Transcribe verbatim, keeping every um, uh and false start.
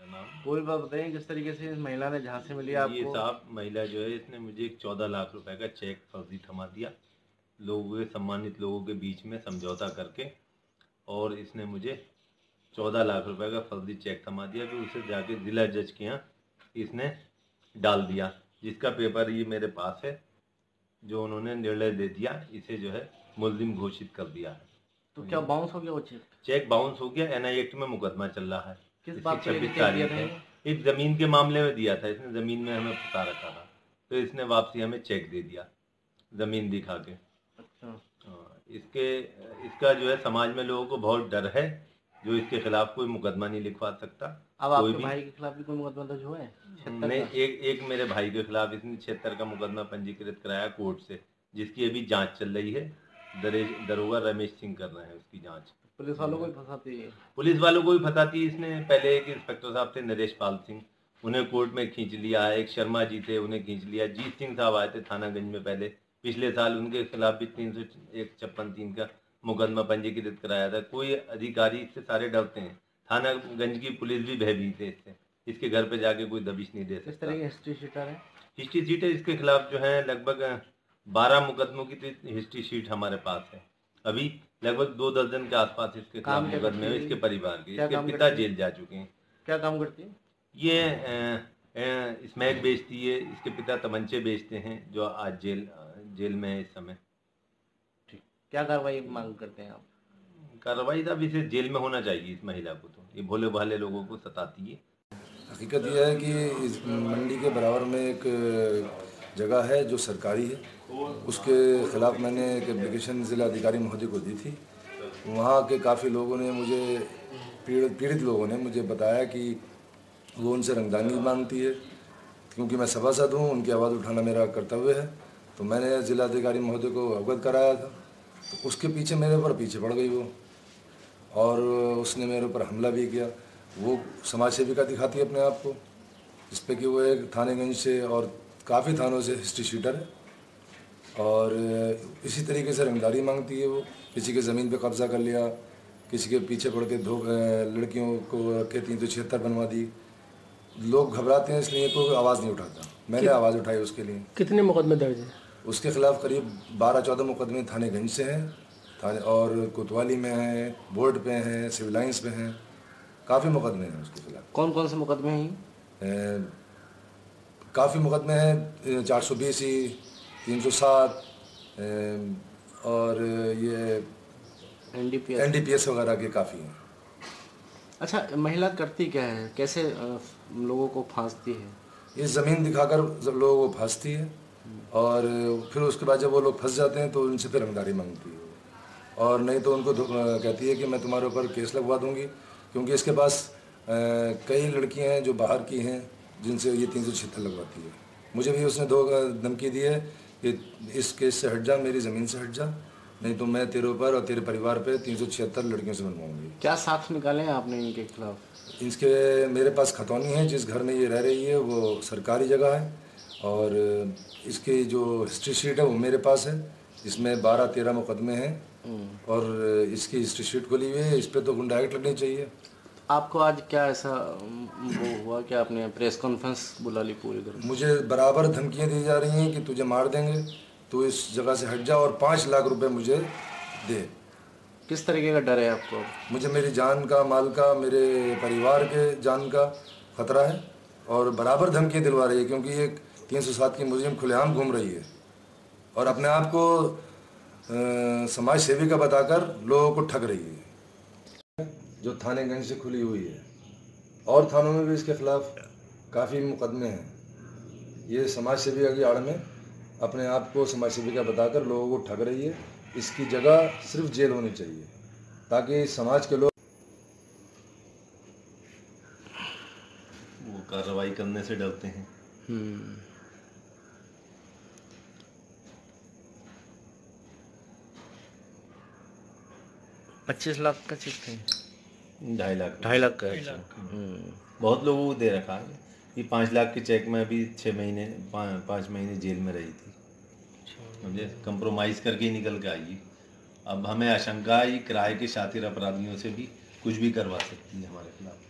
मेरा नाम। पूरी बात बताइए किस तरीके से इस महिला ने झांसे में लिया ये आपको? साहब महिला जो है इसने मुझे एक चौदह लाख रुपए का चेक फर्जी थमा दिया, लोगों के सम्मानित लोगों के बीच में समझौता करके, और इसने मुझे चौदह लाख रुपए का फर्जी चेक थमा दिया। फिर उसे जाके जिला जज के यहाँ इसने डाल दिया, जिसका पेपर ये मेरे पास है, जो उन्होंने निर्णय दे दिया, इसे जो है मुल्जिम घोषित कर दिया है। तो क्या बाउंस हो गया वो चेक? चेक बाउंस हो गया, एनआई एक्ट में मुकदमा चल रहा है। किस इसकी बात को लेकर छब्बीस चेक दिया तारीख था है। ये? एक जमीन के मामले में दिया था इसने, जमीन में हमें फंसा रखा था, तो इसने वापसी हमें चेक दे दिया जमीन दिखा के। अच्छा। हाँ, इसके इसका जो है समाज में लोगों को बहुत डर है, जो इसके खिलाफ कोई मुकदमा नहीं लिखवा सकता। अब कोई आपके भी भाई के खिलाफ भी कोई मुकदमा दर्ज हुआ है? छिहत्तर नहीं, का? एक एक मेरे भाई के खिलाफ इसने छिहत्तर का मुकदमा पंजीकृत कराया कोर्ट से, जिसकी अभी जांच चल रही है। दरेज दरोगा रमेश सिंह कर रहे हैं उसकी जांच। पुलिस वालों को ही फंसाती है? पुलिस वालों को भी फंसाती है इसने। पहले एक इंस्पेक्टर साहब थे नरेश पाल सिंह, उन्हें कोर्ट में खींच लिया। एक शर्मा जी थे, उन्हें खींच लिया। जीत सिंह साहब आए थे थानागंज में पहले, पिछले साल उनके खिलाफ भी तीन सौ एक छप्पन तीन का मुकदमा पंजीकृत कराया था। कोई अधिकारी इससे सारे डरते हैं, थानागंज की पुलिस भी भयभीत है इससे। इसके घर पे जाके कोई दबिश नहीं दे किस सकता। तरह की हिस्ट्री शीटर है? हिस्ट्री शीट है इसके खिलाफ जो है लगभग बारह मुकदमों की तो हिस्ट्री शीट हमारे पास है। अभी लगभग दो दर्जन के आसपास इसके खिलाफ काम क्या मुकदमे करती हैं। है? इसके परिवार के, क्या इसके काम पिता करती है? जेल जा चुके हैं। क्या काम करती है? ये अ, अ, स्मैक बेचती है। इसके पिता तमंचे बेचते हैं, जो आज जेल जेल में है इस समय। ठीक। क्या कार्रवाई मांग करते हैं आप? कार्रवाई तो अब इसे जेल में होना चाहिए इस महिला को, तो ये भोले भाले लोगों को सताती है। हकीकत यह है कि इस मंडी के बराबर में एक जगह है जो सरकारी है, उसके ख़िलाफ़ मैंने एक एप्लीकेशन ज़िला अधिकारी महोदय को दी थी। वहाँ के काफ़ी लोगों ने मुझे पीड़ित पीड़ित लोगों ने मुझे बताया कि वो उनसे रंगदानी मांगती है, क्योंकि मैं सभासद हूँ, उनकी आवाज़ उठाना मेरा कर्तव्य है। तो मैंने ज़िला अधिकारी महोदय को अवगत कराया था, तो उसके पीछे मेरे ऊपर पीछे पड़ गई वो, और उसने मेरे ऊपर हमला भी किया। वो समाज सेविका दिखाती है अपने आप को, जिस पे कि वो एक थानेगंज से और काफ़ी थानों से हिस्ट्री शीटर है, और इसी तरीके से रंगदारी मांगती है। वो किसी के ज़मीन पे कब्जा कर लिया, किसी के पीछे पड़ के धो लड़कियों को के तीन सौ छिहत्तर बनवा दी। लोग घबराते हैं, इसलिए कोई आवाज़ नहीं उठाता। मैंने आवाज़ उठाई उसके लिए। कितने मुकदमे दर्ज हैं? उसके खिलाफ करीब बारह चौदह मुकदमे थानेगंज से हैं, थाने और कोतवाली में हैं, बोर्ड पे हैं, सिविल लाइंस पे हैं, काफ़ी मुकदमे हैं उसके खिलाफ। कौन कौन से मुकदमे हैं? काफ़ी मुकदमे हैं, चार सौ बीस ई, तीन सौ सात और ये N D P S N D P S वगैरह के काफ़ी हैं। अच्छा, महिला करती क्या है, कैसे अ, लोगों को फांसती है? ये ज़मीन दिखाकर लोगों को फंसती है, और फिर उसके बाद जब वो लोग फंस जाते हैं तो उनसे फिर रंगदारी मांगती है, और नहीं तो उनको कहती है कि मैं तुम्हारे ऊपर केस लगवा दूंगी, क्योंकि इसके पास आ, कई लड़कियां हैं जो बाहर की हैं, जिनसे ये तीन सौ छिहत्तर लगवाती है। मुझे भी उसने दो धमकी दी है कि इस केस से हट जा, मेरी ज़मीन से हट जा, नहीं तो मैं तेरे ऊपर और तेरे परिवार पे तीन सौ छिहत्तर लड़कियों से बनवाऊंगी। क्या साक्ष्य निकाले हैं आपने इनके खिलाफ? इसके मेरे पास खतौनी है, जिस घर में ये रह रही है वो सरकारी जगह है, और इसकी जो हिस्ट्री शीट है वो मेरे पास है, जिसमें बारह तेरह मुकदमे हैं, और इसकी हिस्ट्री शीट खुली हुई है। इस पर तो गुंडा एक्ट लगनी चाहिए। आपको आज क्या ऐसा वो हुआ कि आपने प्रेस कॉन्फ्रेंस बुला ली पूरी तरह? मुझे बराबर धमकियां दी जा रही हैं कि तुझे मार देंगे, तू इस जगह से हट जा, और पाँच लाख रुपए मुझे दे। किस तरीके का डर है आपको? मुझे मेरी जान का, माल का, मेरे परिवार के जान का खतरा है, और बराबर धमकियाँ दिलवा रही है, क्योंकि ये तीन सौ सात की मुजरिम खुलेआम घूम रही है, और अपने आप को आ, समाज सेवी का बताकर लोगों को ठग रही है, जो थानेगंज से खुली हुई है, और थानों में भी इसके खिलाफ काफ़ी मुकदमे हैं। ये समाज सेविका की आड़ में अपने आप को समाज सेविका बताकर लोगों को ठग रही है। इसकी जगह सिर्फ जेल होनी चाहिए, ताकि समाज के लोग वो कार्रवाई करने से डरते हैं। पच्चीस लाख का चेक थे? ढाई लाख ढाई लाख का? बहुत लोगों को दे रखा है। ये पाँच लाख के चेक में अभी छः महीने पाँच महीने जेल में रही थी, मुझे कंप्रोमाइज़ करके ही निकल के आई। अब हमें आशंका है ये किराए के शातिर अपराधियों से भी कुछ भी करवा सकती है हमारे खिलाफ।